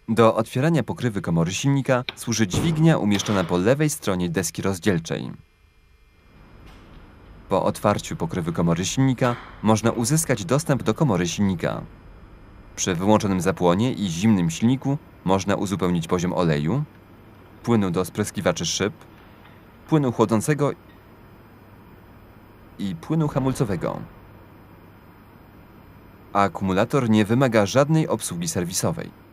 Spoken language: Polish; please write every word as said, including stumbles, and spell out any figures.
Do otwierania pokrywy komory silnika służy dźwignia umieszczona po lewej stronie deski rozdzielczej. Po otwarciu pokrywy komory silnika można uzyskać dostęp do komory silnika. Przy wyłączonym zapłonie i zimnym silniku można uzupełnić poziom oleju, płynu do spryskiwaczy szyb, płynu chłodzącego i płynu hamulcowego. Akumulator nie wymaga żadnej obsługi serwisowej.